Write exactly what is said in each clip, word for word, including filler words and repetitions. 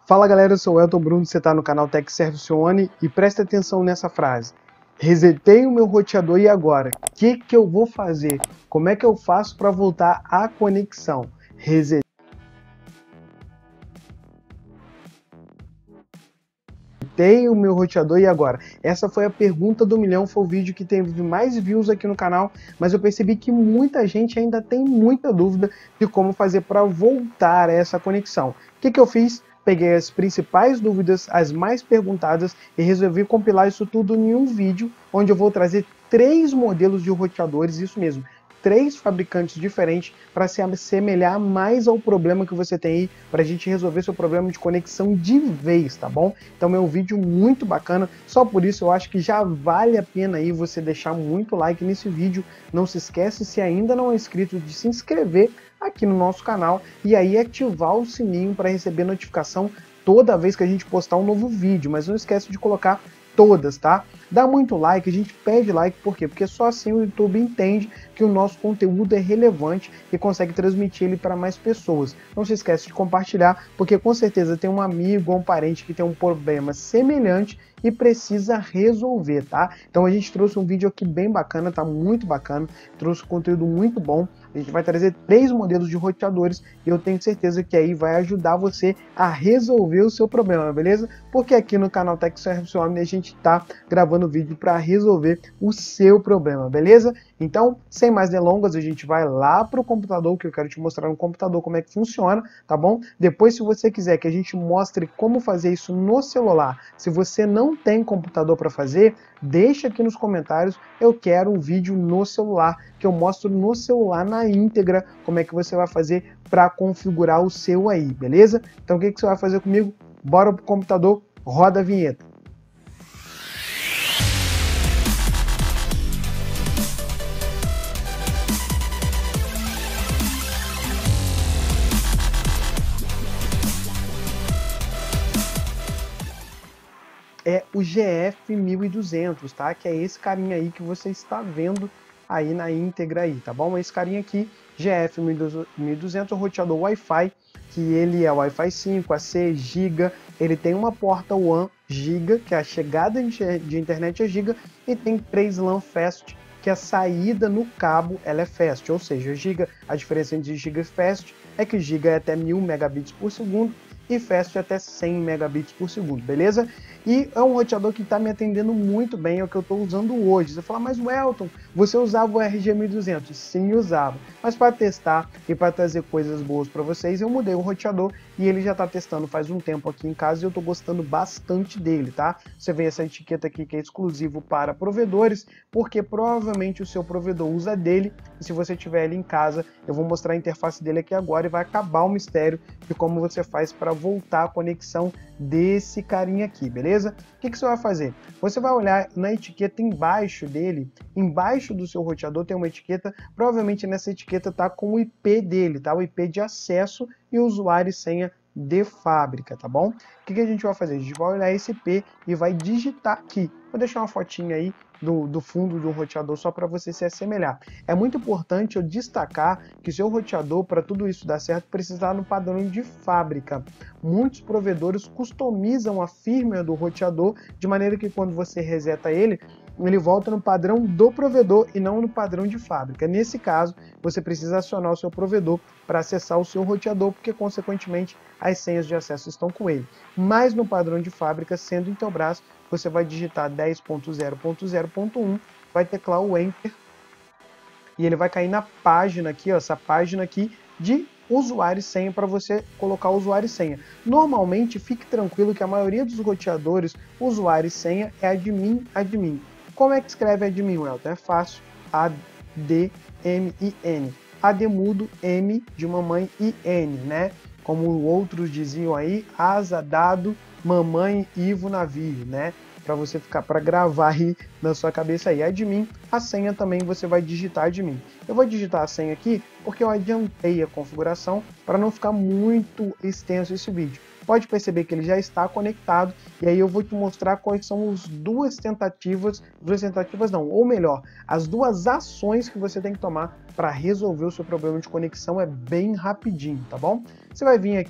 Fala galera, eu sou o Elton Bruno, você está no canal Tech Service One e presta atenção nessa frase. Resetei o meu roteador e agora? O que, que eu vou fazer? Como é que eu faço para voltar à conexão? Resetei o meu roteador e agora? Essa foi a pergunta do milhão, foi o vídeo que teve mais views aqui no canal, mas eu percebi que muita gente ainda tem muita dúvida de como fazer para voltar a essa conexão. O que, que eu fiz? Peguei as principais dúvidas, as mais perguntadas e resolvi compilar isso tudo em um vídeo onde eu vou trazer três modelos de roteadores, isso mesmo, três fabricantes diferentes para se assemelhar mais ao problema que você tem aí, para a gente resolver seu problema de conexão de vez, tá bom? Então é um vídeo muito bacana, só por isso eu acho que já vale a pena aí você deixar muito like nesse vídeo. Não se esquece, se ainda não é inscrito, de se inscrever aqui no nosso canal e aí ativar o sininho para receber notificação toda vez que a gente postar um novo vídeo, mas não esquece de colocar todas, tá? Dá muito like, a gente pede like, por quê? Porque só assim o YouTube entende que o nosso conteúdo é relevante e consegue transmitir ele para mais pessoas. Não se esquece de compartilhar, porque com certeza tem um amigo ou um parente que tem um problema semelhante e precisa resolver, tá? Então a gente trouxe um vídeo aqui bem bacana, tá muito bacana, trouxe um conteúdo muito bom. A gente vai trazer três modelos de roteadores e eu tenho certeza que aí vai ajudar você a resolver o seu problema, beleza? Porque aqui no canal Tech Service One a gente tá gravando vídeo para resolver o seu problema, beleza? Então, sem mais delongas, a gente vai lá pro computador, que eu quero te mostrar no computador como é que funciona, tá bom? Depois, se você quiser que a gente mostre como fazer isso no celular, se você não tem computador para fazer, deixa aqui nos comentários, eu quero um vídeo no celular, que eu mostro no celular na íntegra, como é que você vai fazer para configurar o seu aí, beleza? Então, o que, que você vai fazer comigo? Bora pro computador, roda a vinheta. É o G F mil e duzentos, tá? Que é esse carinha aí que você está vendo aí na íntegra aí, tá bom? Esse carinha aqui, G F mil e duzentos, é um roteador Wi-Fi, que ele é Wi-Fi cinco, A C, Giga, ele tem uma porta WAN Giga, que é a chegada de internet é Giga, e tem três LAN Fast, que a saída no cabo ela é Fast, ou seja, Giga, a diferença entre Giga e Fast é que Giga é até mil megabits por segundo, e Fast é até cem megabits por segundo, beleza? E é um roteador que está me atendendo muito bem, é o que eu estou usando hoje. Você fala, mas Elton, você usava o R G mil e duzentos? Sim, usava. Mas para testar e para trazer coisas boas para vocês, eu mudei o roteador e ele já está testando faz um tempo aqui em casa e eu estou gostando bastante dele, tá? Você vê essa etiqueta aqui que é exclusivo para provedores, porque provavelmente o seu provedor usa dele e se você tiver ele em casa, eu vou mostrar a interface dele aqui agora e vai acabar o mistério de como você faz para voltar a conexão desse carinha aqui, beleza? O que, que você vai fazer? Você vai olhar na etiqueta embaixo dele, embaixo do seu roteador tem uma etiqueta, provavelmente nessa etiqueta tá com o I P dele, tá? O I P de acesso e usuário e senha de fábrica, tá bom? O que, que a gente vai fazer? A gente vai olhar esse I P e vai digitar aqui. Vou deixar uma fotinha aí do, do fundo do roteador só para você se assemelhar. É muito importante eu destacar que seu roteador, para tudo isso dar certo, precisa estar no padrão de fábrica. Muitos provedores customizam a firmware do roteador de maneira que quando você reseta ele, ele volta no padrão do provedor e não no padrão de fábrica. Nesse caso, você precisa acionar o seu provedor para acessar o seu roteador, porque consequentemente as senhas de acesso estão com ele. Mas no padrão de fábrica, sendo Intelbras, você vai digitar dez ponto zero ponto zero ponto um, vai teclar o Enter e ele vai cair na página aqui, ó, essa página aqui de usuário e senha para você colocar o usuário e senha. Normalmente, fique tranquilo que a maioria dos roteadores, usuário e senha é admin, admin. Como é que escreve admin, Elton? É fácil, A D M I N. A D mudo, M de mamãe e N, né? Como outros diziam aí, asa, dado, mamãe, Ivo, navio, né? Para você ficar, para gravar aí na sua cabeça aí. Admin, a senha também você vai digitar admin. Eu vou digitar a senha aqui porque eu adiantei a configuração para não ficar muito extenso esse vídeo. Pode perceber que ele já está conectado e aí eu vou te mostrar quais são as duas tentativas, duas tentativas não, ou melhor, as duas ações que você tem que tomar para resolver o seu problema de conexão. É bem rapidinho, tá bom? Você vai vir aqui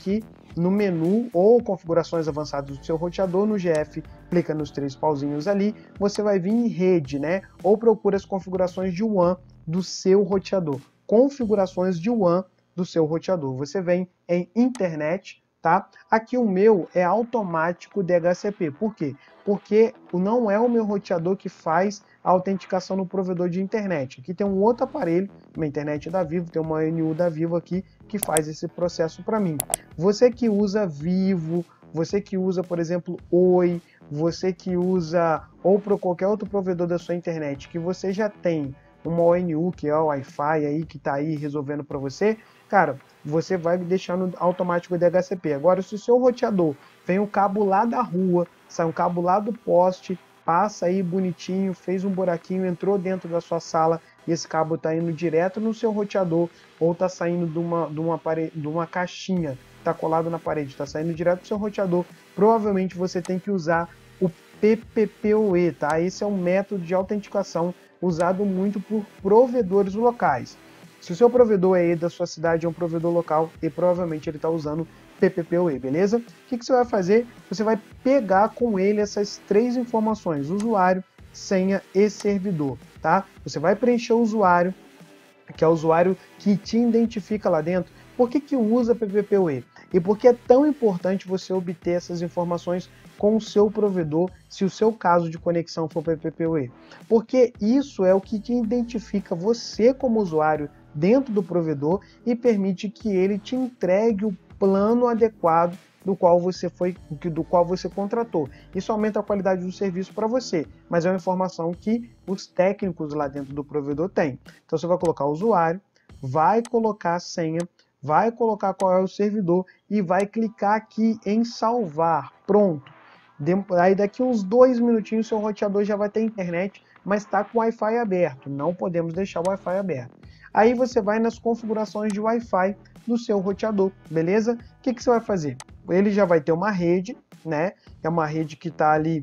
no menu ou configurações avançadas do seu roteador, no G F, clica nos três pauzinhos ali, você vai vir em rede, né? Ou procura as configurações de W A N do seu roteador. Configurações de W A N do seu roteador. Você vem em internet, tá? Aqui o meu é automático D H C P. Por quê? Porque não é o meu roteador que faz a autenticação no provedor de internet. Aqui tem um outro aparelho, uma internet da Vivo, tem uma A N U da Vivo aqui que faz esse processo para mim. Você que usa Vivo, você que usa, por exemplo, Oi, você que usa ou para qualquer outro provedor da sua internet que você já tem uma O N U, que é o Wi-Fi aí que está aí resolvendo para você, cara, você vai deixando automático o D H C P. Agora, se o seu roteador vem um cabo lá da rua, sai um cabo lá do poste, passa aí bonitinho, fez um buraquinho, entrou dentro da sua sala e esse cabo está indo direto no seu roteador ou está saindo de uma, de uma, pare... de uma caixinha, está colado na parede, está saindo direto do seu roteador, provavelmente você tem que usar o P P P O E, tá? Esse é um método de autenticação usado muito por provedores locais. Se o seu provedor é da sua cidade, é um provedor local, e provavelmente ele está usando P P P O E, beleza? O que, que você vai fazer? Você vai pegar com ele essas três informações, usuário, senha e servidor, tá? Você vai preencher o usuário, que é o usuário que te identifica lá dentro. Por que que usa P P P O E? E por que é tão importante você obter essas informações com o seu provedor, se o seu caso de conexão for P P P O E? Porque isso é o que te identifica você como usuário dentro do provedor e permite que ele te entregue o plano adequado do qual você foi, do qual você contratou. Isso aumenta a qualidade do serviço para você, mas é uma informação que os técnicos lá dentro do provedor têm. Então você vai colocar o usuário, vai colocar a senha, vai colocar qual é o servidor e vai clicar aqui em salvar. Pronto. Aí daqui uns dois minutinhos seu roteador já vai ter internet, mas está com o Wi-Fi aberto. Não podemos deixar o Wi-Fi aberto. Aí você vai nas configurações de Wi-Fi do seu roteador, beleza? O que, que você vai fazer? Ele já vai ter uma rede, né? É uma rede que está ali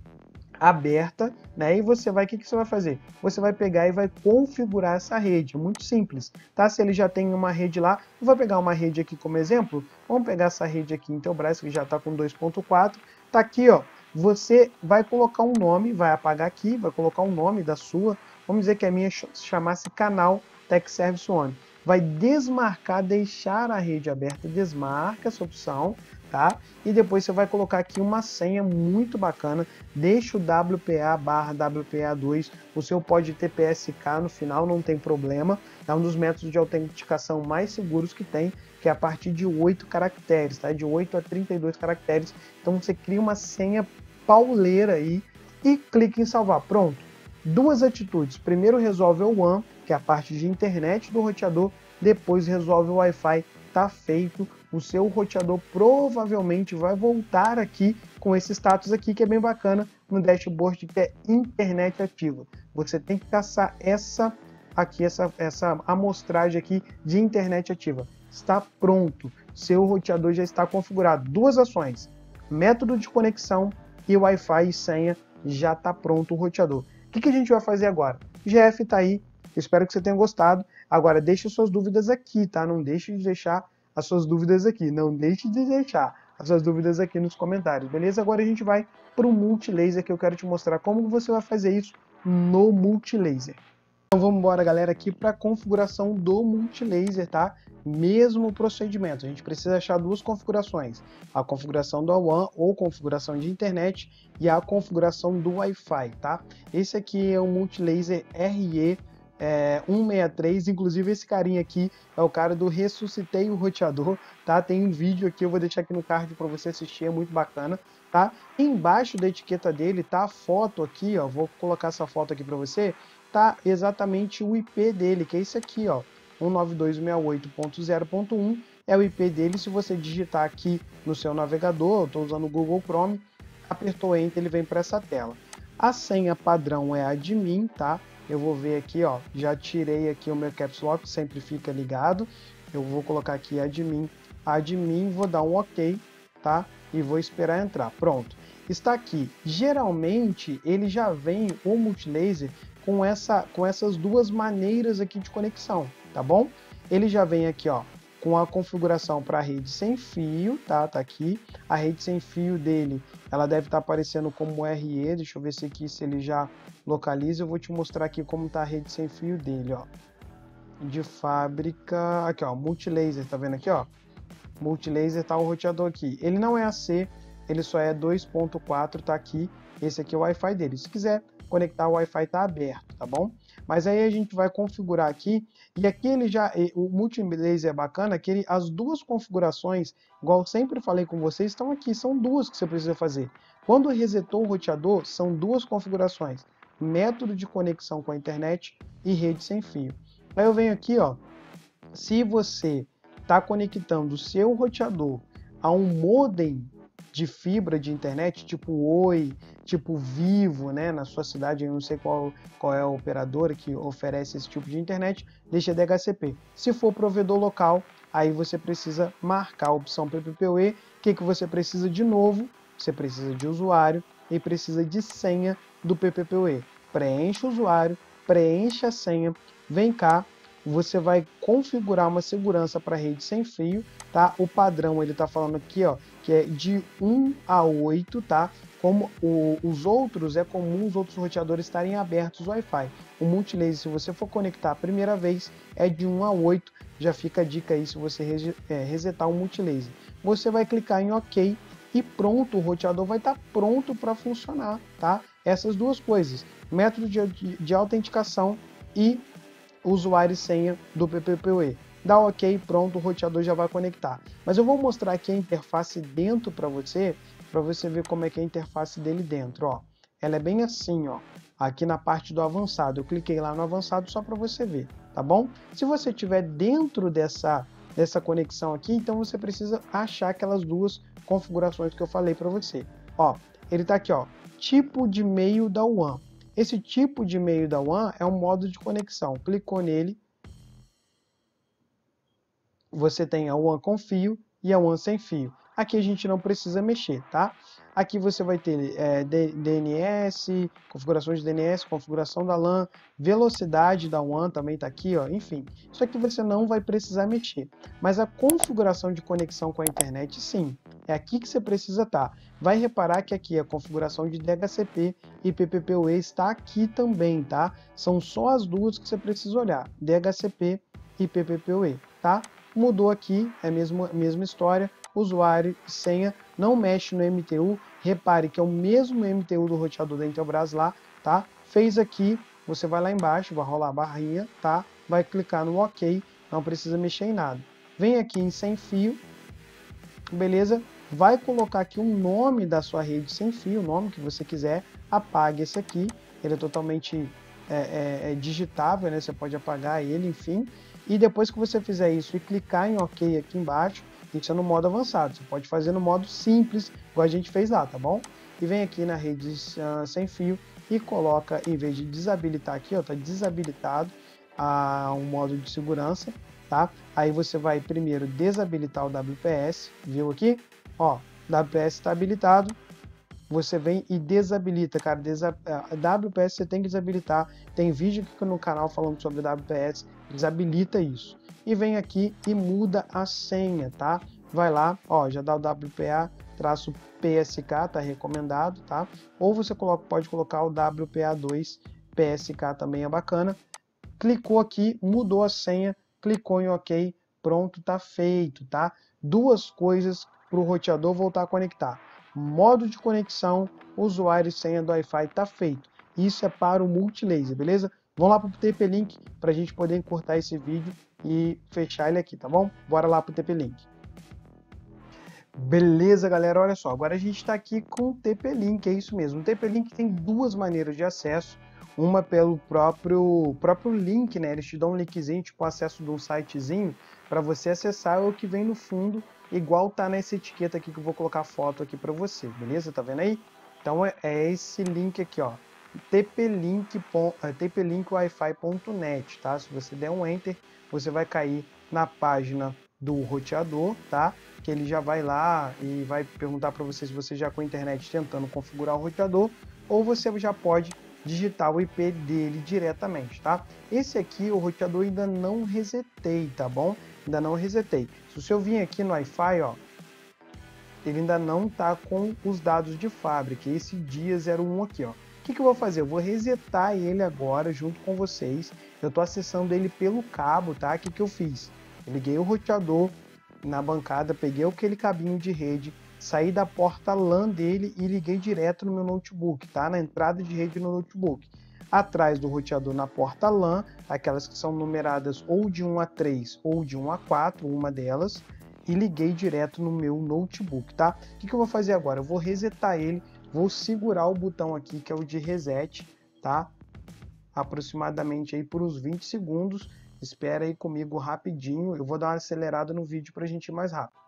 aberta, né? E você vai, o que, que você vai fazer? Você vai pegar e vai configurar essa rede, muito simples, tá? Se ele já tem uma rede lá, eu vou pegar uma rede aqui como exemplo, vamos pegar essa rede aqui em Telbras, que já está com dois ponto quatro, tá aqui, ó, você vai colocar um nome, vai apagar aqui, vai colocar um nome da sua, vamos dizer que a minha chamasse canal Tech Service One, vai desmarcar, deixar a rede aberta, desmarca essa opção, tá? E depois você vai colocar aqui uma senha muito bacana, deixa o W P A barra W P A dois, o seu pode ter P S K no final, não tem problema, é um dos métodos de autenticação mais seguros que tem, que é a partir de oito caracteres, tá? De oito a trinta e dois caracteres, então você cria uma senha pauleira aí e clica em salvar, pronto. Duas atitudes, primeiro resolve o W A N, que é a parte de internet do roteador, depois resolve o Wi-Fi, tá feito, o seu roteador provavelmente vai voltar aqui com esse status aqui, que é bem bacana, no dashboard, que é internet ativa. Você tem que caçar essa aqui, essa, essa amostragem aqui de internet ativa. Está pronto, seu roteador já está configurado. Duas ações, método de conexão e Wi-Fi e senha, já está pronto o roteador. O que, que a gente vai fazer agora? O G F está aí, espero que você tenha gostado. Agora deixe suas dúvidas aqui, tá? Não deixe de deixar as suas dúvidas aqui, não deixe de deixar as suas dúvidas aqui nos comentários, beleza? Agora a gente vai para o Multilaser, que eu quero te mostrar como você vai fazer isso no Multilaser. Então vamos embora, galera, aqui para a configuração do Multilaser, tá? Mesmo procedimento, a gente precisa achar duas configurações, a configuração do W A N ou configuração de internet e a configuração do Wi-Fi, tá? Esse aqui é o Multilaser R E é, cento e sessenta e três, inclusive esse carinha aqui é o cara do Ressuscitei o Roteador, tá? Tem um vídeo aqui, eu vou deixar aqui no card para você assistir, é muito bacana, tá? Embaixo da etiqueta dele tá a foto aqui, ó, vou colocar essa foto aqui para você, tá exatamente o I P dele, que é esse aqui, ó, um nove dois seis oito ponto zero ponto um, é o I P dele. Se você digitar aqui no seu navegador, eu estou usando o Google Chrome, apertou Enter, ele vem para essa tela. A senha padrão é admin, tá? Eu vou ver aqui, ó, já tirei aqui o meu Caps Lock, sempre fica ligado. Eu vou colocar aqui admin, admin, vou dar um OK, tá? E vou esperar entrar, pronto. Está aqui. Geralmente, ele já vem, o Multilaser, com, essa, com essas duas maneiras aqui de conexão, tá bom? Ele já vem aqui, ó, com a configuração para rede sem fio, tá? Tá aqui. A rede sem fio dele, ela deve estar aparecendo como R E. Deixa eu ver se aqui se ele já localiza. Eu vou te mostrar aqui como tá a rede sem fio dele, ó. De fábrica, aqui ó, multilaser, tá vendo aqui ó? Multilaser tá o roteador aqui. Ele não é A C, ele só é dois ponto quatro, tá aqui. Esse aqui é o Wi-Fi dele. Se quiser conectar, o Wi-Fi tá aberto, tá bom? Mas aí a gente vai configurar aqui, e aqui ele já, o multilaser é bacana, que ele, as duas configurações, igual eu sempre falei com vocês, estão aqui, são duas que você precisa fazer. Quando resetou o roteador, são duas configurações, método de conexão com a internet e rede sem fio. Aí eu venho aqui, ó, se você está conectando o seu roteador a um modem de fibra de internet, tipo Oi, tipo Vivo, né, na sua cidade, eu não sei qual, qual é a operadora que oferece esse tipo de internet, deixa D H C P. Se for provedor local, aí você precisa marcar a opção P P P O E. O que, que você precisa de novo? Você precisa de usuário e precisa de senha do P P P O E. Preenche o usuário, preenche a senha, vem cá, você vai configurar uma segurança para rede sem fio, tá? O padrão ele tá falando aqui, ó, que é de um a oito, tá? Como o, os outros, é comum os outros roteadores estarem abertos o Wi-Fi. O multilaser, se você for conectar a primeira vez, é de um a oito, já fica a dica aí se você é, resetar o multilaser. Você vai clicar em OK e pronto, o roteador vai estar tá pronto para funcionar, tá? Essas duas coisas, método de, de, de autenticação e usuário e senha do P P P O E. Dá OK, pronto, o roteador já vai conectar. Mas eu vou mostrar aqui a interface dentro para você, para você ver como é que é a interface dele dentro, ó. Ela é bem assim, ó, aqui na parte do avançado. Eu cliquei lá no avançado só para você ver, tá bom? Se você estiver dentro dessa, dessa conexão aqui, então você precisa achar aquelas duas configurações que eu falei para você. Ó, ele tá aqui, ó, tipo de e-mail da WAN. Esse tipo de e-mail da WAN é um modo de conexão. Clicou nele, você tem a WAN com fio e a WAN sem fio. Aqui a gente não precisa mexer, tá? Aqui você vai ter é, D N S, configurações de D N S, configuração da LAN, velocidade da WAN também está aqui, ó. Enfim, isso aqui você não vai precisar mexer. Mas a configuração de conexão com a internet, sim, é aqui que você precisa estar. Vai reparar que aqui a configuração de D H C P e P P P O E está aqui também, tá? São só as duas que você precisa olhar, D H C P e P P P O E, tá? Mudou aqui, é a mesma, mesma história, usuário e senha, não mexe no M T U, repare que é o mesmo M T U do roteador da Intelbras lá, tá? Fez aqui, você vai lá embaixo, vai rolar a barrinha, tá? Vai clicar no OK, não precisa mexer em nada. Vem aqui em sem fio, beleza? Vai colocar aqui o nome da sua rede sem fio, o nome que você quiser, apague esse aqui, ele é totalmente é, é, é digitável, né? Você pode apagar ele, enfim. E depois que você fizer isso e clicar em OK aqui embaixo, isso é no modo avançado. Você pode fazer no modo simples, igual a gente fez lá, tá bom? E vem aqui na rede uh, sem fio e coloca, em vez de desabilitar aqui, ó, tá desabilitado uh, um modo de segurança, tá? Aí você vai primeiro desabilitar o W P S, viu aqui? Ó, W P S está habilitado. Você vem e desabilita, cara. Desa... W P S você tem que desabilitar. Tem vídeo aqui no canal falando sobre W P S. Desabilita isso. E vem aqui e muda a senha, tá? Vai lá, ó, já dá o W P A-P S K, tá recomendado, tá? Ou você coloca, pode colocar o W P A dois P S K também é bacana. Clicou aqui, mudou a senha, clicou em OK, pronto, tá feito, tá? Duas coisas para o roteador voltar a conectar. Modo de conexão, usuário e senha do Wi-Fi tá feito. Isso é para o multilaser, beleza? Vamos lá para o T P-Link para a gente poder encurtar esse vídeo e fechar ele aqui, tá bom? Bora lá para o T P-Link. Beleza, galera? Olha só, agora a gente está aqui com o T P-Link, é isso mesmo. O T P-Link tem duas maneiras de acesso. Uma pelo próprio, próprio link, né? Eles te dão um linkzinho, tipo acesso de um sitezinho, para você acessar o que vem no fundo, igual tá nessa etiqueta aqui que eu vou colocar foto aqui para você, beleza? Tá vendo aí? Então é, é esse link aqui, ó. T P link wifi ponto net, tá? Se você der um enter, você vai cair na página do roteador, tá? Que ele já vai lá e vai perguntar para você se você já com a internet tentando configurar o roteador, ou você já pode digitar o I P dele diretamente, tá? Esse aqui, o roteador ainda não resetei, tá bom? ainda não resetei. Se eu vir aqui no Wi-Fi, ó, ele ainda não está com os dados de fábrica, esse dia zero um aqui, ó. O que, que eu vou fazer? Eu vou resetar ele agora junto com vocês. Eu estou acessando ele pelo cabo, tá? O que, que eu fiz? Eu liguei o roteador na bancada, peguei aquele cabinho de rede, saí da porta LAN dele e liguei direto no meu notebook, tá? Na entrada de rede no notebook. Atrás do roteador na porta LAN, aquelas que são numeradas ou de um a três ou de um a quatro, uma delas, e liguei direto no meu notebook, tá? O que, que eu vou fazer agora? Eu vou resetar ele, vou segurar o botão aqui, que é o de reset, tá? Aproximadamente aí por uns vinte segundos. Espera aí comigo rapidinho, eu vou dar uma acelerada no vídeo pra gente ir mais rápido.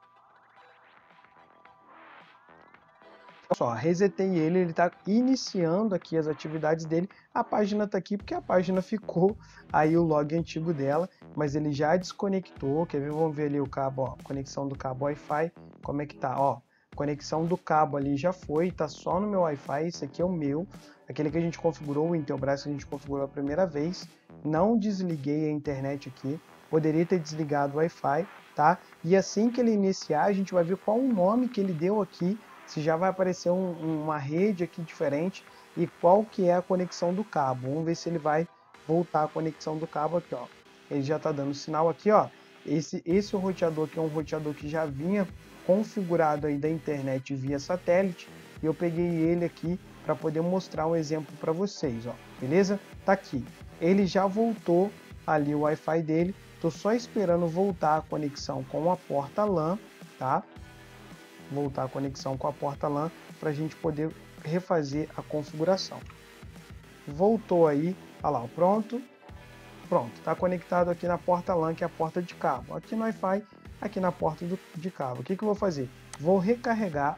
Só, resetei ele, ele está iniciando aqui as atividades dele. A página está aqui porque a página ficou aí o log antigo dela, mas ele já desconectou. Quer ver? Vamos ver ali o cabo, ó, conexão do cabo Wi-Fi, como é que tá, ó. Conexão do cabo ali já foi, tá só no meu Wi-Fi, esse aqui é o meu, aquele que a gente configurou, o Intelbras que a gente configurou a primeira vez. Não desliguei a internet aqui, poderia ter desligado o Wi-Fi, tá? E assim que ele iniciar, a gente vai ver qual o nome que ele deu aqui, se já vai aparecer um, uma rede aqui diferente e qual que é a conexão do cabo. Vamos ver se ele vai voltar a conexão do cabo aqui, ó. Ele já está dando sinal aqui, ó. Esse, esse roteador aqui é um roteador que já vinha configurado aí da internet via satélite e eu peguei ele aqui para poder mostrar um exemplo para vocês, ó. Beleza? Tá aqui. Ele já voltou ali o Wi-Fi dele. Tô só esperando voltar a conexão com a porta LAN, tá? Voltar a conexão com a porta LAN para a gente poder refazer a configuração. Voltou aí, olha lá, pronto, pronto, está conectado aqui na porta LAN, que é a porta de cabo, aqui no Wi-Fi, aqui na porta do, de cabo. O que, que eu vou fazer? Vou recarregar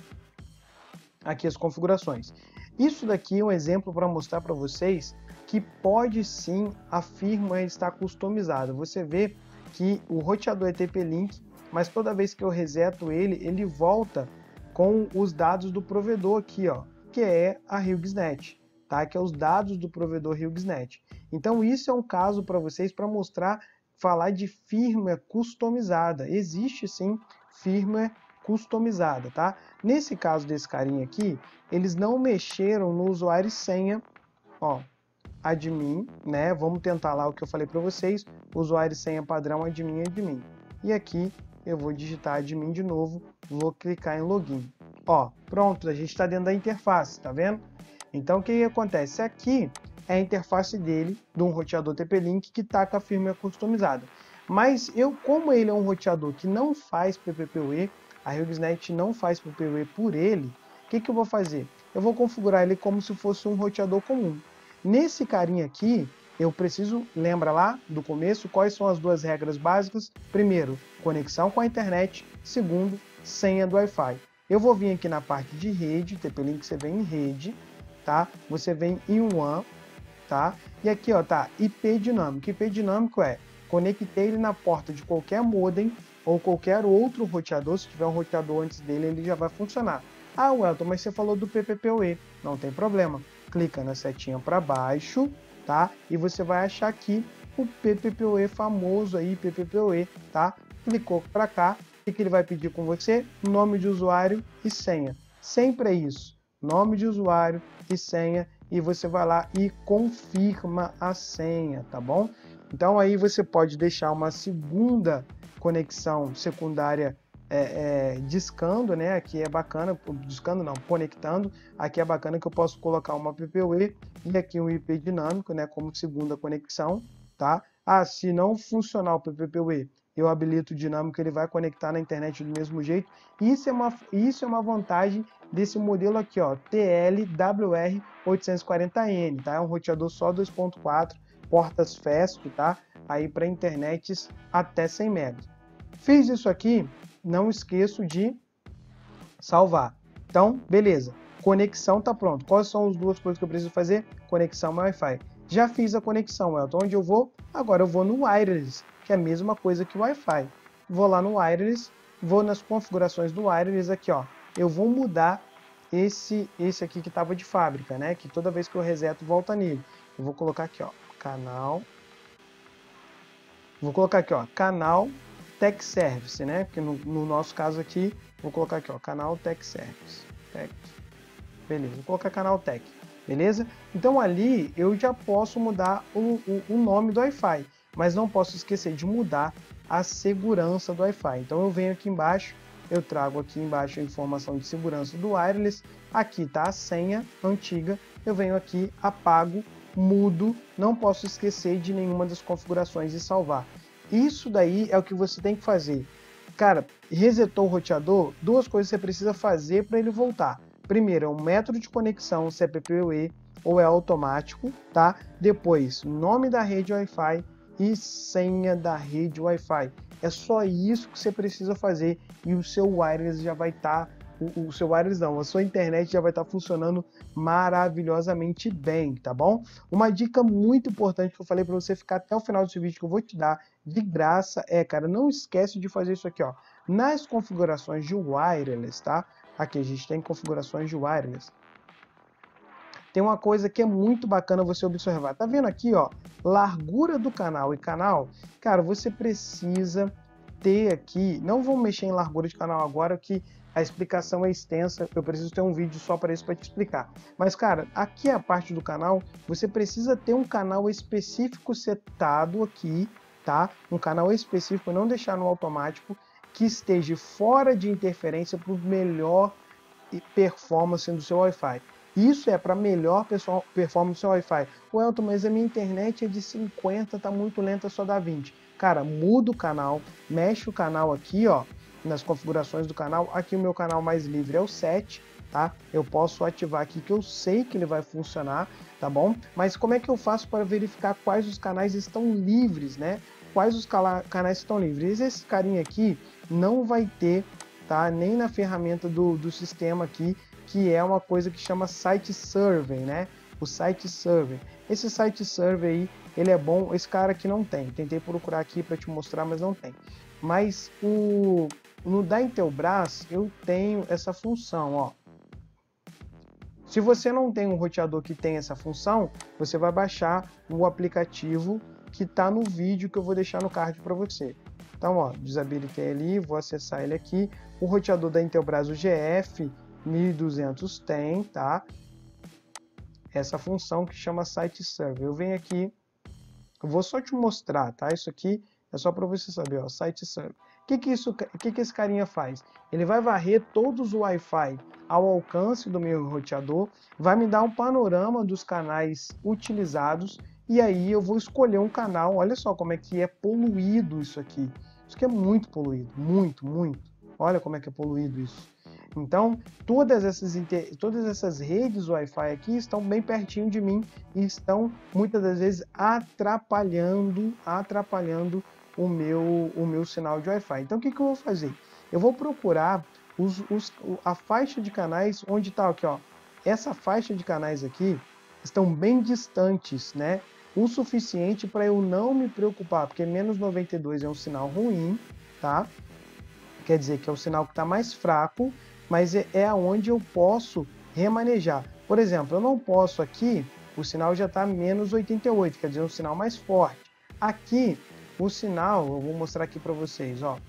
aqui as configurações. Isso daqui é um exemplo para mostrar para vocês que pode sim a firmware estar customizada. Você vê que o roteador é T P-Link, mas toda vez que eu reseto ele, ele volta com os dados do provedor aqui, ó, que é a HughesNet, tá? Que é os dados do provedor HughesNet. Então isso é um caso para vocês para mostrar, falar de firmware customizada. Existe sim firmware customizada, tá? Nesse caso desse carinha aqui, eles não mexeram no usuário e senha, ó, admin, né? Vamos tentar lá o que eu falei para vocês, usuário e senha padrão admin admin. E aqui eu vou digitar admin de novo, vou clicar em login. Ó, pronto, a gente está dentro da interface, tá vendo? Então o que, que acontece? Aqui é a interface dele, de um roteador T P-Link que está com a firmware customizada. Mas eu, como ele é um roteador que não faz P P P o E, a HughesNet não faz P P P o E por ele, o que, que eu vou fazer? Eu vou configurar ele como se fosse um roteador comum. Nesse carinha aqui, eu preciso, lembra lá do começo, quais são as duas regras básicas? Primeiro, conexão com a internet. Segundo, senha do Wi-Fi. Eu vou vir aqui na parte de rede, T P-Link você vem em rede, tá? Você vem em WAN, tá? E aqui, ó, tá I P dinâmico. I P dinâmico é, conectei ele na porta de qualquer modem ou qualquer outro roteador, se tiver um roteador antes dele, ele já vai funcionar. Ah, Welton, mas você falou do P P P o E. Não tem problema. Clica na setinha para baixo, tá? E você vai achar aqui o P P P o E famoso aí, P P P o E, tá? Clicou para cá, o que ele vai pedir com você? Nome de usuário e senha. Sempre é isso, nome de usuário e senha, e você vai lá e confirma a senha, tá bom? Então aí você pode deixar uma segunda conexão secundária É, é, discando, né? Aqui é bacana, discando não, conectando. Aqui é bacana que eu posso colocar uma P P P o E e aqui um I P dinâmico, né? Como segunda conexão, tá? Ah, se não funcionar o P P P o E, eu habilito o dinâmico, ele vai conectar na internet do mesmo jeito. Isso é uma, isso é uma vantagem desse modelo aqui, ó, T L W R oitocentos e quarenta N, tá? É um roteador só dois ponto quatro, portas fast, tá? Aí para internets até cem megas. Fiz isso aqui, não esqueço de salvar. Então, beleza. Conexão tá pronto. Quais são as duas coisas que eu preciso fazer? Conexão Wi-Fi. Já fiz a conexão, Elton. Onde eu vou? Agora eu vou no wireless, que é a mesma coisa que o Wi-Fi. Vou lá no wireless, vou nas configurações do wireless aqui, ó. Eu vou mudar esse esse aqui que estava de fábrica, né? Que toda vez que eu reseto volta nele. Eu vou colocar aqui, ó, canal Vou colocar aqui, ó, canal Tech Service, né? Porque no, no nosso caso aqui, vou colocar aqui, ó, canal Tech Service. Tech. Beleza, vou colocar canal Tech. Beleza? Então ali eu já posso mudar o, o, o nome do Wi-Fi, mas não posso esquecer de mudar a segurança do Wi-Fi. Então eu venho aqui embaixo, eu trago aqui embaixo a informação de segurança do wireless, aqui está a senha antiga, eu venho aqui, apago, mudo, não posso esquecer de nenhuma das configurações e salvar. Isso daí é o que você tem que fazer. Cara, resetou o roteador, duas coisas você precisa fazer para ele voltar. Primeiro, é um método de conexão, se é P P O E ou é automático, tá? Depois, nome da rede Wi-Fi e senha da rede Wi-Fi. É só isso que você precisa fazer e o seu wireless já vai estar... Tá O, o seu wireless não, a sua internet já vai estar funcionando maravilhosamente bem, tá bom? Uma dica muito importante que eu falei para você ficar até o final desse vídeo que eu vou te dar de graça é, cara, não esquece de fazer isso aqui, ó. Nas configurações de wireless, tá? Aqui a gente tem configurações de wireless. Tem uma coisa que é muito bacana você observar. Tá vendo aqui, ó, largura do canal e canal? Cara, você precisa ter aqui, não vou mexer em largura de canal agora, que a explicação é extensa, eu preciso ter um vídeo só para isso para te explicar. Mas, cara, aqui é a parte do canal, você precisa ter um canal específico setado aqui, tá? Um canal específico, não deixar no automático, que esteja fora de interferência para melhor performance do seu Wi-Fi. Isso é para melhor performance do seu Wi-Fi. O Elton, mas a minha internet é de cinquenta, tá muito lenta, só dá vinte. Cara, muda o canal, mexe o canal aqui, ó, nas configurações do canal. Aqui o meu canal mais livre é o sete, tá? Eu posso ativar aqui que eu sei que ele vai funcionar, tá bom? Mas como é que eu faço para verificar quais os canais estão livres, né? Quais os canais estão livres? Esse carinha aqui não vai ter, tá? Nem na ferramenta do, do sistema aqui, que é uma coisa que chama Site Survey, né? O Site Survey. Esse Site Survey aí, ele é bom, esse cara aqui não tem. Tentei procurar aqui para te mostrar, mas não tem. Mas o, no da Intelbras eu tenho essa função, ó. Se você não tem um roteador que tem essa função, você vai baixar o aplicativo que está no vídeo que eu vou deixar no card para você. Então, ó, desabilitei ali, vou acessar ele aqui. O roteador da Intelbras, o G F mil e duzentos tem, tá? Essa função que chama Site Survey. Eu venho aqui, eu vou só te mostrar, tá? Isso aqui é só para você saber, ó, Site Survey. O que que isso, o que que esse carinha faz? Ele vai varrer todos os Wi-Fi ao alcance do meu roteador, vai me dar um panorama dos canais utilizados e aí eu vou escolher um canal. Olha só como é que é poluído isso aqui. Isso aqui é muito poluído, muito, muito. Olha como é que é poluído isso. Então, todas essas, todas essas redes Wi-Fi aqui estão bem pertinho de mim e estão, muitas das vezes, atrapalhando, atrapalhando o meu, o meu sinal de Wi-Fi. Então, o que, que eu vou fazer? Eu vou procurar os, os, a faixa de canais onde está aqui, ó. Essa faixa de canais aqui estão bem distantes, né? O suficiente para eu não me preocupar, porque menos noventa e dois é um sinal ruim, tá? Quer dizer que é o sinal que está mais fraco, mas é, é onde eu posso remanejar. Por exemplo, eu não posso aqui, o sinal já está menos oitenta e oito, quer dizer, um sinal mais forte. Aqui, o sinal, eu vou mostrar aqui para vocês, ó.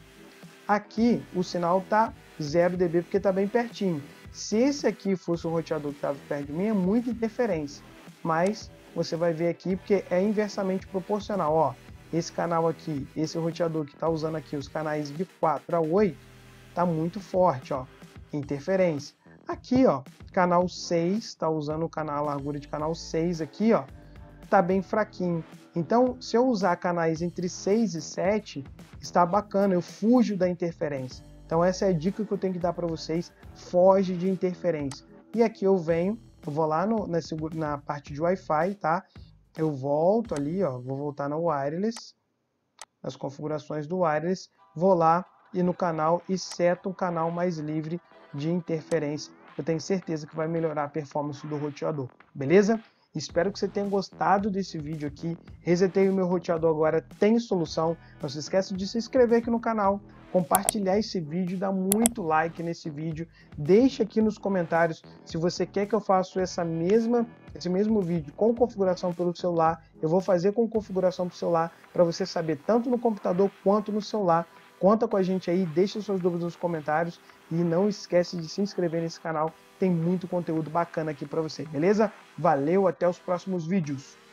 Aqui, o sinal está zero decibéis porque está bem pertinho. Se esse aqui fosse um roteador que estava perto de mim, é muita interferência. Mas você vai ver aqui porque é inversamente proporcional, ó. Esse canal aqui, esse roteador que está usando aqui os canais de quatro a oito, está muito forte, ó, interferência. Aqui, ó, canal seis, está usando o canal, a largura de canal seis aqui, ó, está bem fraquinho. Então, se eu usar canais entre seis e sete, está bacana, eu fujo da interferência. Então, essa é a dica que eu tenho que dar para vocês, foge de interferência. E aqui eu venho, eu vou lá no, na, na parte de Wi-Fi, tá? Eu volto ali, ó, vou voltar no wireless, nas configurações do wireless, vou lá e no canal e seto um canal mais livre de interferência. Eu tenho certeza que vai melhorar a performance do roteador, beleza? Espero que você tenha gostado desse vídeo aqui. Resetei o meu roteador agora, tem solução. Não se esqueça de se inscrever aqui no canal, compartilhar esse vídeo, dar muito like nesse vídeo. Deixa aqui nos comentários se você quer que eu faça essa mesma, esse mesmo vídeo com configuração pelo celular. Eu vou fazer com configuração para o celular para você saber tanto no computador quanto no celular. Conta com a gente aí, deixa suas dúvidas nos comentários e não esquece de se inscrever nesse canal. Tem muito conteúdo bacana aqui para você, beleza? Valeu, até os próximos vídeos.